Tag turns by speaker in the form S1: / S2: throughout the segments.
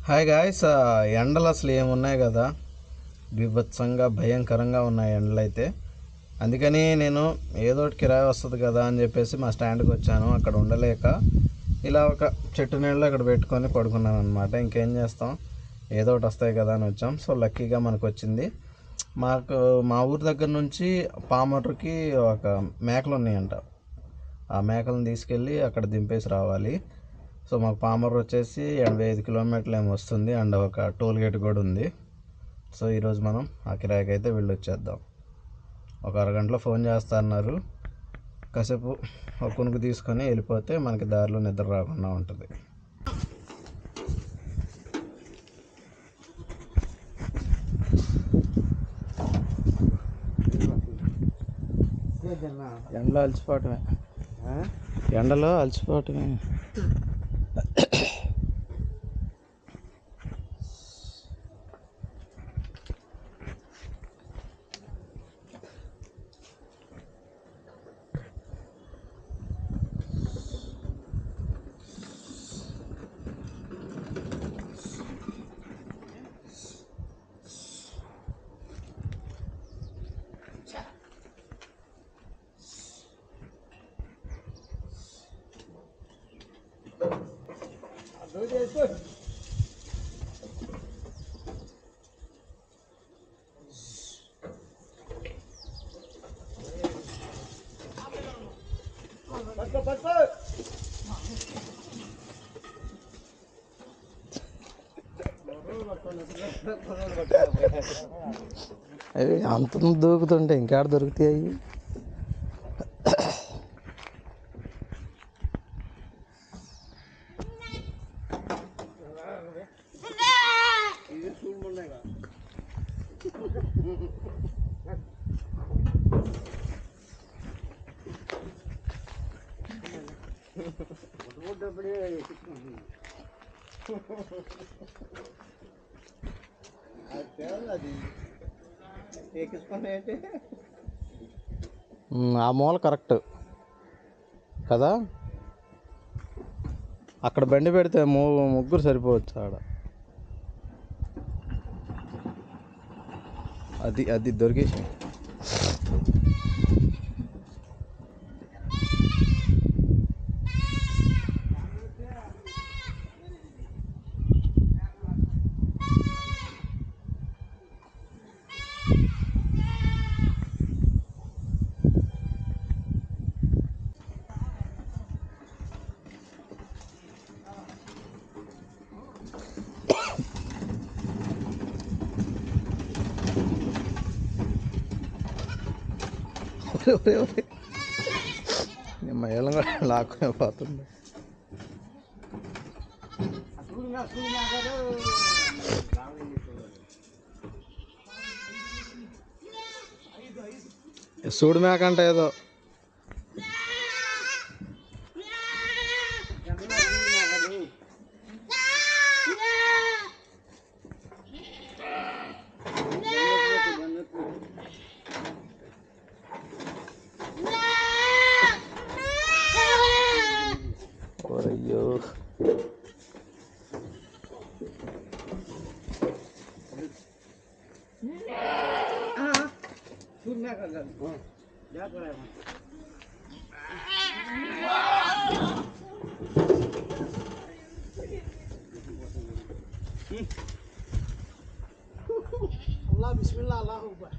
S1: Hi guys, ఎండలు అసలు ఏమున్నాయి కదా, బీభత్సంగా భయంకరంగా ఉన్నాయి ఎండలు అయితే. అందుకని నేను ఏదో ఒకటి కిరాయి వస్తుంది కదా అని చెప్పేసి మా స్టాండ్కి వచ్చాను. అక్కడ ఉండలేక ఇలా ఒక చెట్టు నీళ్ళు అక్కడ పెట్టుకొని పడుకున్నాను అనమాట. ఇంకేం చేస్తాం, ఏదో ఒకటి వస్తాయి కదా అని వచ్చాం. సో లక్కీగా మనకు వచ్చింది. మా ఊరి దగ్గర నుంచి పామర్రుకి ఒక మేకలు ఉన్నాయంట. ఆ మేకలను తీసుకెళ్ళి అక్కడ దింపేసి రావాలి. సో మాకు పామర్ వచ్చేసి 85 కిలోమీటర్లు ఏమో వస్తుంది, అండ్ ఒక టోల్ గేట్ కూడా ఉంది. సో ఈరోజు మనం ఆ కిరాయికి అయితే వెళ్ళి వచ్చేద్దాం. ఒక అరగంటలో ఫోన్ చేస్తా అన్నారు. కాసేపు ఒక కునుకు తీసుకొని వెళ్ళిపోతే మనకి దారిలో నిద్ర రాకుండా ఉంటుంది. ఎండలో అలసిపోవటమే. అవి అంత దూకుతుంటే ఇంకాడ దొరుకుతాయి. ఆ మూల కరెక్ట్ కదా, అక్కడ బండి పెడితే ముగ్గురు సరిపోవచ్చు ఆడ. అది దొరికేసి మహిళ లాక్కునే పోతుంది. సూడు మేక అంటే ఏదో అయ్యో. అల్లాహ్ బిస్మిల్లాహ్ అల్లాహు అక్బర్.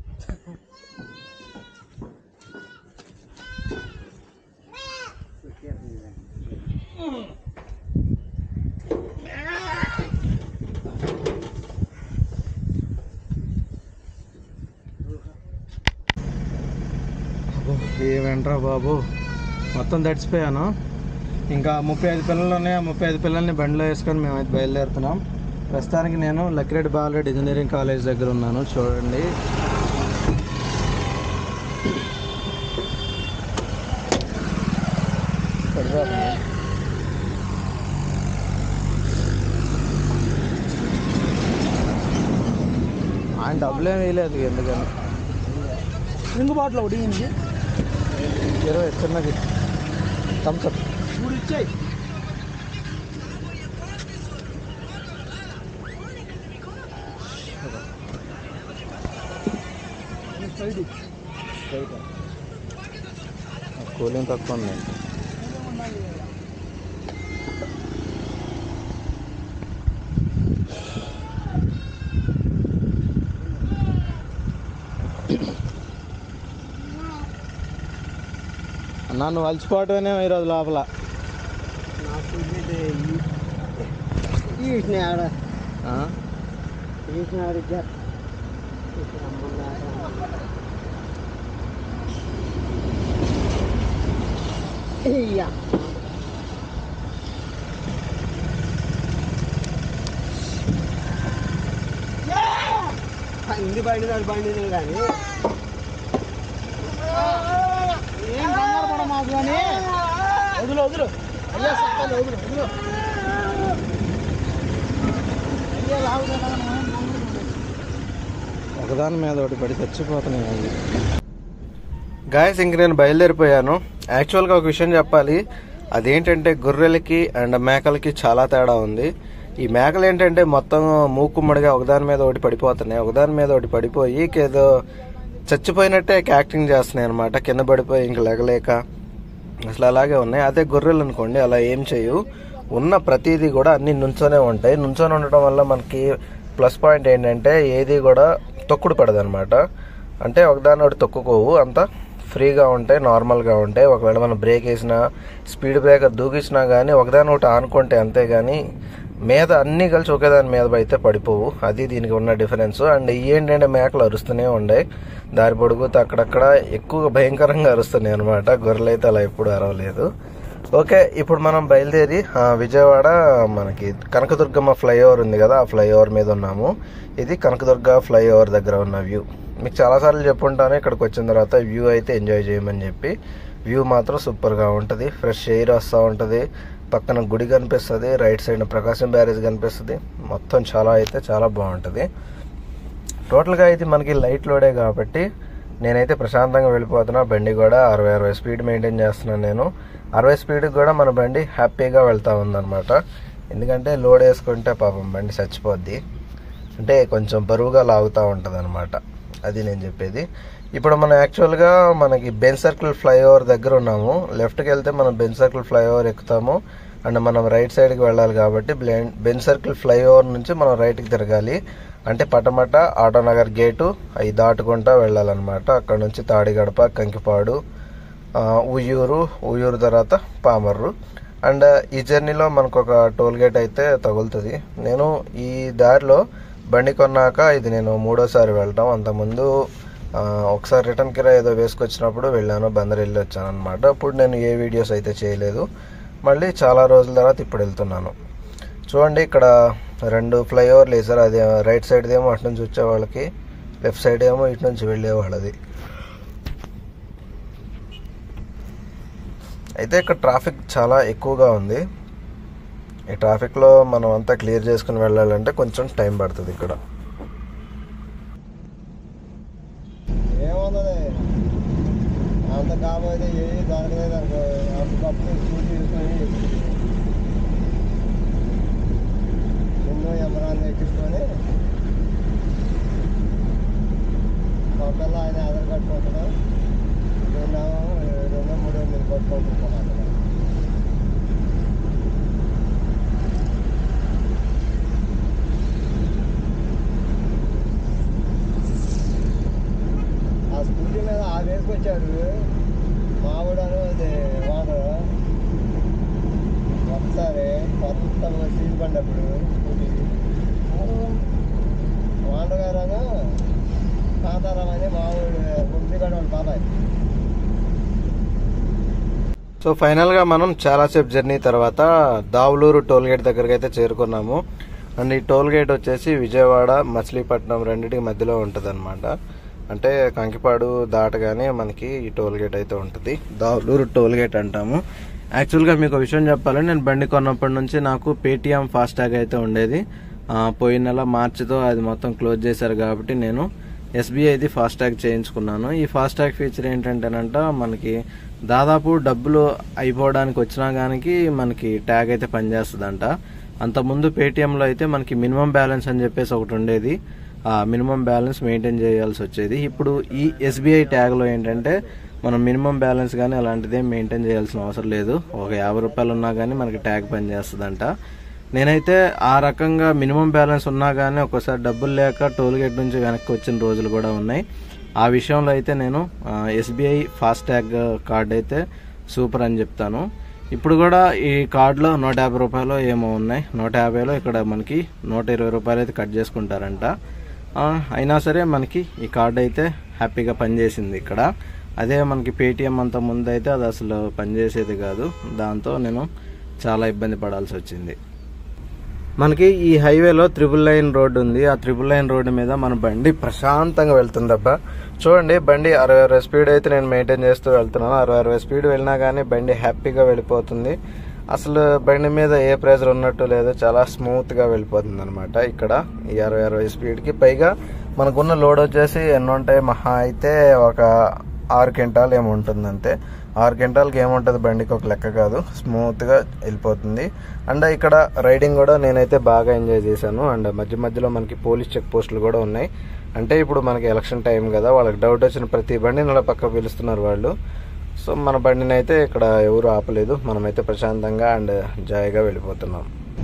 S1: ఏమేంట్రా బాబు, మొత్తం తడిచిపోయాను. ఇంకా 35 పిల్లలు ఉన్నాయి. ఆ 35 పిల్లల్ని బండిలో వేసుకొని మేమైతే బయలుదేరుతున్నాం. ప్రస్తుతానికి నేను లక్కిరెడ్డి బాలరెడ్డి ఇంజనీరింగ్ కాలేజ్ దగ్గర ఉన్నాను. చూడండి, ఆయన డబ్బులేం వేయలేదు. ఎందుకని
S2: రింగు బాటిల్ ఒకటి
S1: 20 చిన్నది థమ్స్ అప్
S2: మూడు ఇచ్చాయి.
S1: కూలింగ్ తక్కువ ఉంది. అన్నా నువ్వు అలసిపోవటమేనే ఈరోజు లోపల.
S2: ఇంటి బండి కానీ ఏం కంగారు పడ మాకు కానీ వదులు వదులు అయ్యా చెప్పాలి వదులు వదులు అయ్యా లాగుతున్నా
S1: ఒకదాని మీద ఒకటి పడి చచ్చిపోతున్నాయి. గాయస్ ఇంక నేను బయలుదేరిపోయాను. యాక్చువల్గా ఒక విషయం చెప్పాలి, అదేంటంటే గొర్రెలకి అండ్ మేకలకి చాలా తేడా ఉంది. ఈ మేకలు ఏంటంటే మొత్తం మూకుమ్మడిగా ఒకదాని మీద ఒకటి పడిపోతున్నాయి. ఒకదాని మీద ఒకటి పడిపోయి ఏదో చచ్చిపోయినట్టే యాక్టింగ్ చేస్తున్నాయి అనమాట. కింద పడిపోయి ఇంక లేగలేక అసలు అలాగే ఉన్నాయి. అదే గొర్రెలు అనుకోండి అలా ఏం చేయు, ఉన్న ప్రతిదీ కూడా అన్ని నుంచోనే ఉంటాయి. నుంచొని ఉండడం వల్ల మనకి ప్లస్ పాయింట్ ఏంటంటే ఏది కూడా తొక్కుడు పడదు అనమాట. అంటే ఒకదాని ఒకటి తొక్కుకోవు, అంతా ఫ్రీగా ఉంటాయి, నార్మల్గా ఉంటాయి. ఒకవేళ మనం బ్రేక్ వేసినా స్పీడ్ బ్రేకర్ దూకిచ్చినా కానీ ఒకదాని ఒకటి ఆనుకుంటే అంతే, కానీ మీద అన్నీ కలిసి ఒకేదాని మీద అయితే పడిపోవు. అది దీనికి ఉన్న డిఫరెన్స్. అండ్ ఏంటంటే మేకలు అరుస్తూనే ఉన్నాయి దారి పొడుగుతూ, అక్కడక్కడ ఎక్కువగా భయంకరంగా అరుస్తున్నాయి అనమాట. గొర్రెలు అయితే అలా ఎప్పుడు అరవలేదు. ఓకే, ఇప్పుడు మనం బయలుదేరి విజయవాడ మనకి కనకదుర్గమ్మ ఫ్లైఓవర్ ఉంది కదా, ఆ ఫ్లైఓవర్ మీద ఉన్నాము. ఇది కనకదుర్గ ఫ్లైఓవర్ దగ్గర ఉన్న వ్యూ. మీకు చాలాసార్లు చెప్పుంటాను ఇక్కడికి వచ్చిన తర్వాత వ్యూ అయితే ఎంజాయ్ చేయమని చెప్పి. వ్యూ మాత్రం సూపర్గా ఉంటుంది, ఫ్రెష్ ఎయిర్ వస్తూ ఉంటుంది, పక్కన గుడి కనిపిస్తుంది, రైట్ సైడ్ ప్రకాశం బ్యారేజ్ కనిపిస్తుంది. మొత్తం చాలా బాగుంటుంది. టోటల్గా అయితే మనకి లైట్ లోడే కాబట్టి నేనైతే ప్రశాంతంగా వెళ్ళిపోతున్నా. బండి కూడా 60 స్పీడ్ మెయింటైన్ చేస్తున్నాను నేను. 60 స్పీడ్కి కూడా మన బండి హ్యాపీగా వెళ్తూ ఉందన్నమాట. ఎందుకంటే లోడ్ వేసుకుంటే పాపం బండి చచ్చిపోద్ది, అంటే కొంచెం బరువుగా లాగుతూ ఉంటుంది అనమాట. అది నేను చెప్పేది. ఇప్పుడు మనం యాక్చువల్గా మనకి బెంజ్ సర్కిల్ ఫ్లైఓవర్ దగ్గర ఉన్నాము. లెఫ్ట్కి వెళ్తే మనం బెంజ్ సర్కిల్ ఫ్లైఓవర్ ఎక్కుతాము. అండ్ మనం రైట్ సైడ్కి వెళ్ళాలి కాబట్టి బెంజ్ సర్కిల్ ఫ్లైఓవర్ నుంచి మనం రైట్కి తిరగాలి. అంటే పటమట ఆటోనగర్ గేటు అవి దాటుకుంటూ వెళ్ళాలన్నమాట. అక్కడ నుంచి తాడిగడప, కంకిపాడు, ఉయ్యూరు తర్వాత పామర్రు. అండ్ ఈ జర్నీలో మనకు ఒక టోల్ గేట్ అయితే తగులుతుంది. నేను ఈ దారిలో బండి కొన్నాక ఇది నేను 3వ సారి వెళ్ళటం. అంతకుముందు ఒకసారి రిటర్న్ కిరా ఏదో వేసుకొచ్చినప్పుడు వెళ్ళాను, బందర్ వెళ్ళి వచ్చాను అనమాట. అప్పుడు నేను ఏ వీడియోస్ అయితే చేయలేదు. మళ్ళీ చాలా రోజుల తర్వాత ఇప్పుడు వెళ్తున్నాను. చూడండి ఇక్కడ 2 ఫ్లైఓవర్లు వేసారు. అది రైట్ సైడ్ ఏమో అటు నుంచి వచ్చే వాళ్ళకి, లెఫ్ట్ సైడ్ ఏమో ఇటు నుంచి వెళ్ళే వాళ్ళది. అయితే ఇక్కడ ట్రాఫిక్ చాలా ఎక్కువగా ఉంది. ఈ ట్రాఫిక్లో మనం అంతా క్లియర్ చేసుకుని వెళ్ళాలంటే కొంచెం టైం పడుతుంది ఇక్కడ.
S2: ఏముంది అంత కాబోతే ఏ దొరకలేదు అనుకో, అప్పటికప్పుడు చూసి తీసుకొని ఎన్నో ఎమరాన్ని ఎక్కించుకొని ఒకళ్ళ ఆయన ఆధార్ కట్టుకుంటున్నాం, 200-300 కొట్టుకుంటున్నాం. ఆ స్కూటీ మీద వేసుకొచ్చాడు మావిడను, అది వాడరు ఒకసారి కొత్త సీల్ పడినప్పుడు స్కూటీ వాండర్ గారు కాంతారాం అని మావిడు గుంపిగడ వాళ్ళ బాబాయ్.
S1: సో ఫైనల్గా మనం చాలాసేపు జర్నీ తర్వాత దావులూరు టోల్ గేట్ దగ్గరికి అయితే చేరుకున్నాము. అండ్ ఈ టోల్ గేట్ వచ్చేసి విజయవాడ మచిలీపట్నం రెండింటికి మధ్యలో ఉంటుంది అనమాట. అంటే కంకిపాడు దాటగానే మనకి ఈ టోల్ గేట్ అయితే ఉంటుంది, దావులూరు టోల్ గేట్ అంటాము. యాక్చువల్గా మీకు ఒక విషయం చెప్పాలంటే నేను బండి కొన్నప్పటి నుంచి నాకు పేటిఎం ఫాస్టాగ్ అయితే ఉండేది. పోయిన నెల మార్చితో అది మొత్తం క్లోజ్ చేశారు కాబట్టి నేను ఎస్బీఐది ఫాస్టాగ్ చేయించుకున్నాను. ఈ ఫాస్టాగ్ ఫీచర్ ఏంటంటేనంట మనకి దాదాపు డబ్బులు అయిపోవడానికి వచ్చినా కానీ మనకి ట్యాగ్ అయితే పనిచేస్తుందంట. అంతకుముందు పేటిఎంలో అయితే మనకి మినిమం బ్యాలెన్స్ అని చెప్పేసి ఒకటి ఉండేది. మినిమం బ్యాలెన్స్ మెయింటైన్ చేయాల్సి వచ్చేది. ఇప్పుడు ఈ SBI ట్యాగ్లో ఏంటంటే మనం మినిమం బ్యాలెన్స్ కానీ అలాంటిదేం మెయింటైన్ చేయాల్సిన అవసరం లేదు. ఒక 50 రూపాయలు ఉన్నా కానీ మనకి ట్యాగ్ పనిచేస్తుందంట. నేనైతే ఆ రకంగా మినిమం బ్యాలెన్స్ ఉన్నా కానీ ఒక్కోసారి డబ్బులు లేక టోల్గేట్ నుంచి వెనక్కి వచ్చిన రోజులు కూడా ఉన్నాయి. ఆ విషయంలో అయితే నేను SBI ఫాస్టాగ్ కార్డ్ అయితే సూపర్ అని చెప్తాను. ఇప్పుడు కూడా ఈ కార్డులో 150 రూపాయలు ఏమో ఉన్నాయి. 150లో ఇక్కడ మనకి 120 రూపాయలు అయితే కట్ చేసుకుంటారంట. అయినా సరే మనకి ఈ కార్డు అయితే హ్యాపీగా పనిచేసింది ఇక్కడ. అదే మనకి పేటిఎం అంత ముందు అయితే అది అసలు పనిచేసేది కాదు. దాంతో నేను చాలా ఇబ్బంది పడాల్సి వచ్చింది. మనకి ఈ హైవేలో 999 రోడ్డు ఉంది. ఆ 999 రోడ్డు మీద మన బండి ప్రశాంతంగా వెళ్తుందబ్బా. చూడండి, బండి 60 స్పీడ్ అయితే నేను మెయింటైన్ చేస్తూ వెళ్తున్నాను. 60 స్పీడ్ వెళ్ళినా కానీ బండి హ్యాపీగా వెళ్ళిపోతుంది. అసలు బండి మీద ఏ ప్రెజర్ ఉన్నట్టు లేదు, చాలా స్మూత్గా వెళ్ళిపోతుంది అనమాట. ఇక్కడ ఈ 60 స్పీడ్కి పైగా మనకున్న లోడ్ వచ్చేసి ఎన్ని ఉంటాయి, మహా అయితే ఒక 6 క్వింటాల్ ఏమి ఉంటుంది అంతే. 6 క్వింటాల్కి ఏముంటుంది బండికి ఒక లెక్క కాదు, స్మూత్గా వెళ్ళిపోతుంది. అండ్ ఇక్కడ రైడింగ్ కూడా నేనైతే బాగా ఎంజాయ్ చేశాను. అండ్ మధ్య మధ్యలో మనకి పోలీస్ చెక్ పోస్టులు కూడా ఉన్నాయి. అంటే ఇప్పుడు మనకి ఎలక్షన్ టైం కదా, వాళ్ళకి డౌట్ వచ్చిన ప్రతి బండిని అలా పక్క పిలుస్తున్నారు వాళ్ళు. సో మన బండిని అయితే ఇక్కడ ఎవరు ఆపలేదు, మనమైతే ప్రశాంతంగా అండ్ జాయిగా వెళ్ళిపోతున్నాం.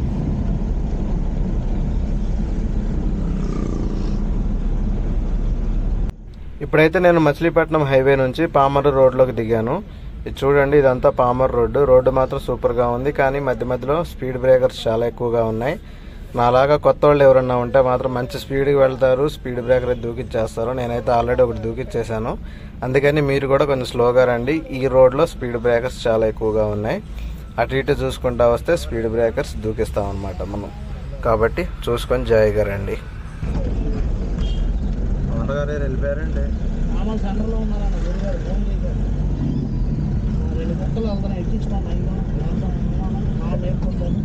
S1: ఇప్పుడైతే నేను మచిలీపట్నం హైవే నుంచి పామర్ రోడ్లోకి దిగాను. ఇది చూడండి, ఇదంతా పామర్ రోడ్డు. రోడ్డు మాత్రం సూపర్గా ఉంది, కానీ మధ్య మధ్యలో స్పీడ్ బ్రేకర్స్ చాలా ఎక్కువగా ఉన్నాయి. నాలాగా కొత్త వాళ్ళు ఎవరన్నా ఉంటే మాత్రం మంచి స్పీడ్కి వెళ్తారు, స్పీడ్ బ్రేకర్ దూకిచ్చేస్తారు. నేనైతే ఆల్రెడీ ఒకటి దూకిచ్చేసాను. అందుకని మీరు కూడా కొంచెం స్లోగా రండి. ఈ రోడ్లో స్పీడ్ బ్రేకర్స్ చాలా ఎక్కువగా ఉన్నాయి. అటు ఇటు చూసుకుంటా వస్తే స్పీడ్ బ్రేకర్స్ దూకిస్తాం అనమాట మనం. కాబట్టి చూసుకొని జాయిగా రండి. వెళ్ళిపోయారండి.
S2: సెంటర్లో ఉన్నారన్న గురుగారు ఫోన్ చేశారు. 2 గంటలు వెళ్తాను, ఎక్కించుకోండి. నేర్చుకుంటాను.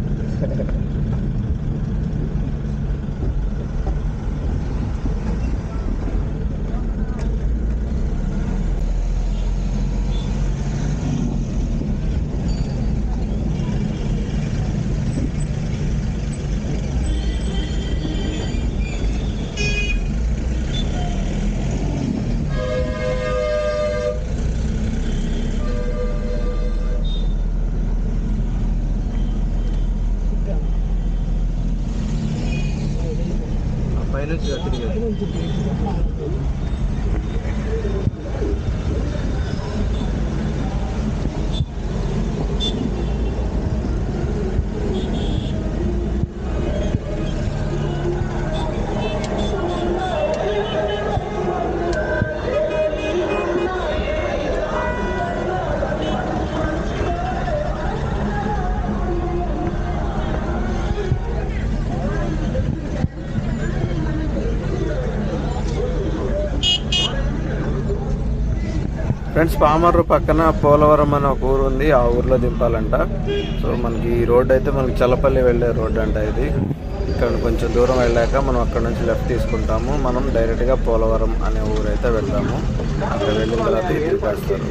S1: ఫ్రెండ్స్, పామర్రు పక్కన పోలవరం అనే ఒక ఊరు ఉంది. ఆ ఊర్లో దింపాలంట. సో మనకి ఈ రోడ్డు అయితే మనకి చల్లపల్లి వెళ్ళే రోడ్డు అంట ఇది. ఇక్కడ కొంచెం దూరం వెళ్ళాక మనం అక్కడ నుంచి లెఫ్ట్ తీసుకుంటాము. మనం డైరెక్ట్గా పోలవరం అనే ఊరు అయితే వెళ్తాము. అక్కడ వెళ్ళిన తర్వాత దింపేస్తారు.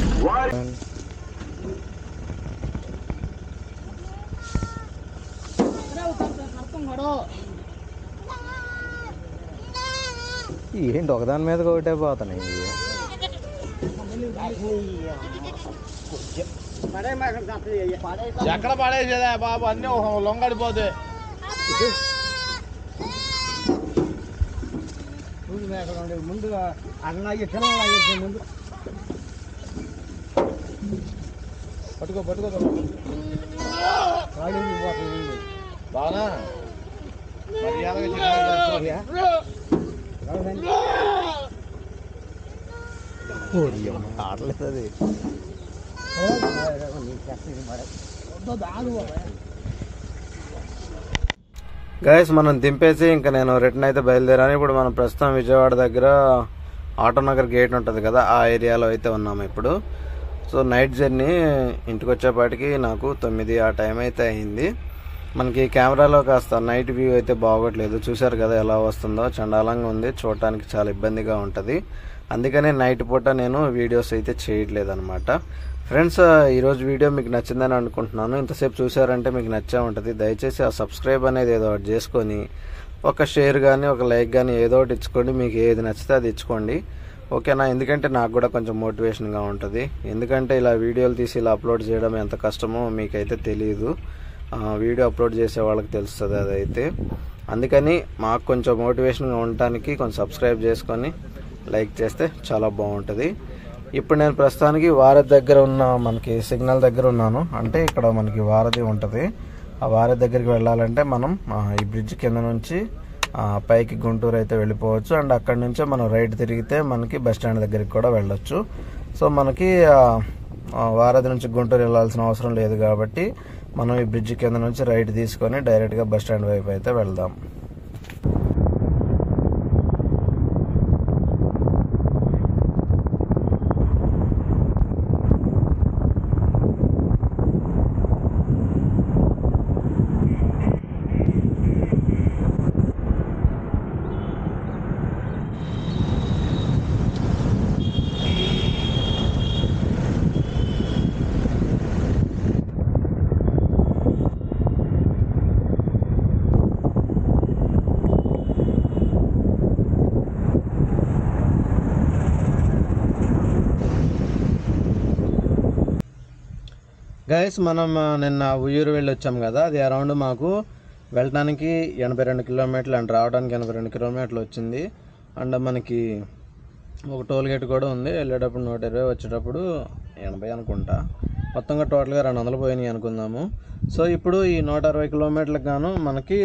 S1: ఏంటి ఒకదాని మీద ఒకటే పోతున్నాయి.
S2: ఎక్కడ పడేసేదా బాబు, అన్నీ లొంగడిపోతే. ముందుగా అన్నకి తినాలి. ముందు పట్టుకో బాగా
S1: ఆడలేదు అది. గైస్, మనం దింపేసి ఇంకా నేను రిటర్న్ అయితే బయలుదేరాను. ఇప్పుడు మనం ప్రస్తుతం విజయవాడ దగ్గర ఆటోనగర్ గేట్ ఉంటుంది కదా, ఆ ఏరియాలో అయితే ఉన్నాము ఇప్పుడు. సో నైట్ జర్నీ, ఇంటికి వచ్చేపాటికి నాకు 9 ఆ టైం అయితే అయింది. మనకి కెమెరాలో కాస్త నైట్ వ్యూ అయితే బాగోట్లేదు. చూసారు కదా ఎలా వస్తుందో, చండాలంగా ఉంది, చూడటానికి చాలా ఇబ్బందిగా ఉంటుంది. అందుకనే నైట్ పూట నేను వీడియోస్ అయితే చేయట్లేదు అనమాట. ఫ్రెండ్స్, ఈరోజు వీడియో మీకు నచ్చిందని అనుకుంటున్నాను. ఇంతసేపు చూసారంటే మీకు నచ్చే ఉంటుంది. దయచేసి ఆ సబ్స్క్రైబ్ అనేది ఏదో ఒకటి చేసుకొని ఒక షేర్ కానీ ఒక లైక్ కానీ ఏదో ఒకటి ఇచ్చుకోండి. మీకు ఏది నచ్చితే అది ఇచ్చుకోండి, ఓకేనా? ఎందుకంటే నాకు కూడా కొంచెం మోటివేషన్గా ఉంటుంది. ఎందుకంటే ఇలా వీడియోలు తీసి ఇలా అప్లోడ్ చేయడం ఎంత కష్టమో మీకైతే తెలియదు. వీడియో అప్లోడ్ చేసే వాళ్ళకి తెలుస్తుంది అదైతే. అందుకని మాకు కొంచెం మోటివేషన్గా ఉండటానికి కొంచెం సబ్స్క్రైబ్ చేసుకొని లైక్ చేస్తే చాలా బాగుంటుంది. ఇప్పుడు నేను ప్రస్తుతానికి వారధి దగ్గర ఉన్న మనకి సిగ్నల్ దగ్గర ఉన్నాను. అంటే ఇక్కడ మనకి వారధి ఉంటుంది. ఆ వారధి దగ్గరికి వెళ్ళాలంటే మనం ఈ బ్రిడ్జ్ కింద నుంచి పైకి గుంటూరు అయితే వెళ్ళిపోవచ్చు. అండ్ అక్కడ నుంచే మనం రైట్ తిరిగితే మనకి బస్ స్టాండ్ దగ్గరికి కూడా వెళ్ళొచ్చు. సో మనకి వారధి నుంచి గుంటూరు వెళ్ళాల్సిన అవసరం లేదు కాబట్టి మనం ఈ బ్రిడ్జ్ కింద నుంచి రైట్ తీసుకొని డైరెక్ట్గా బస్ స్టాండ్ వైపు అయితే వెళ్దాం. గైస్, మనం నిన్న ఉయ్యూరు వెళ్ళి వచ్చాం కదా, అది అరౌండ్ మాకు వెళ్ళడానికి 82 కిలోమీటర్లు అండ్ రావడానికి 82 కిలోమీటర్లు వచ్చింది. అండ్ మనకి ఒక టోల్ గేట్ కూడా ఉంది. వెళ్ళేటప్పుడు 120, వచ్చేటప్పుడు 80 అనుకుంటా. మొత్తంగా టోటల్గా 200 పోయినాయి అనుకుందాము. సో ఇప్పుడు ఈ 160 కిలోమీటర్లకు గాను మనకి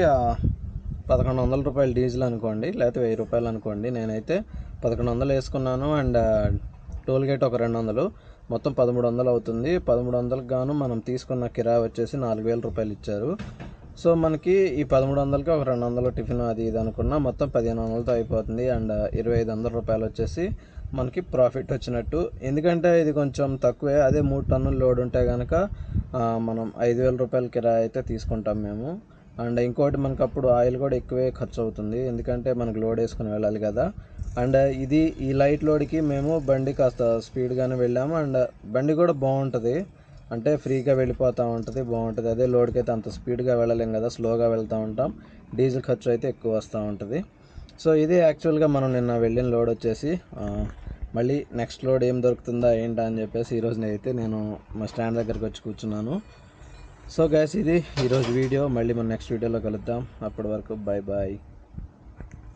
S1: 1100 రూపాయలు డీజిల్ అనుకోండి, లేకపోతే 1000 రూపాయలు అనుకోండి. నేనైతే 1100 వేసుకున్నాను. అండ్ టోల్ గేట్ ఒక 200, మొత్తం 1300 అవుతుంది. 1300కి గాను మనం తీసుకున్న కిరాయి వచ్చేసి 4000 రూపాయలు ఇచ్చారు. సో మనకి ఈ 1300కి ఒక 200 టిఫిన్ అది ఇది అనుకున్నా మొత్తం 1500తో అయిపోతుంది. అండ్ 2500 రూపాయలు వచ్చేసి మనకి ప్రాఫిట్ వచ్చినట్టు. ఎందుకంటే ఇది కొంచెం తక్కువే. అదే 3 టన్నుల లోడ్ ఉంటే కనుక మనం 5000 రూపాయల కిరాయి అయితే తీసుకుంటాం మేము. అండ్ ఇంకోటి మనకు అప్పుడు ఆయిల్ కూడా ఎక్కువే ఖర్చు అవుతుంది, ఎందుకంటే మనకు లోడ్ వేసుకుని వెళ్ళాలి కదా. అండ్ ఇది ఈ లైట్ లోడ్కి మేము బండి కాస్త స్పీడ్గానే వెళ్ళాము. అండ్ బండి కూడా బాగుంటుంది, అంటే ఫ్రీగా వెళ్ళిపోతూ ఉంటుంది, బాగుంటుంది. అదే లోడ్కి అయితే అంత స్పీడ్గా వెళ్ళలేం కదా, స్లోగా వెళ్తూ ఉంటాం. డీజిల్ ఖర్చు అయితే ఎక్కువ వస్తూ ఉంటుంది. సో ఇది యాక్చువల్గా మనం నిన్న వెళ్ళిన లోడ్ వచ్చేసి. మళ్ళీ నెక్స్ట్ లోడ్ ఏం దొరుకుతుందా ఏంటా అని చెప్పేసి ఈరోజు అయితే నేను మా స్టాండ్ దగ్గరికి వచ్చి కూర్చున్నాను. సో గైస్, ఇది ఈరోజు వీడియో. మళ్ళీ మనం నెక్స్ట్ వీడియోలో కలుద్దాం. అప్పటి వరకు బాయ్ బాయ్.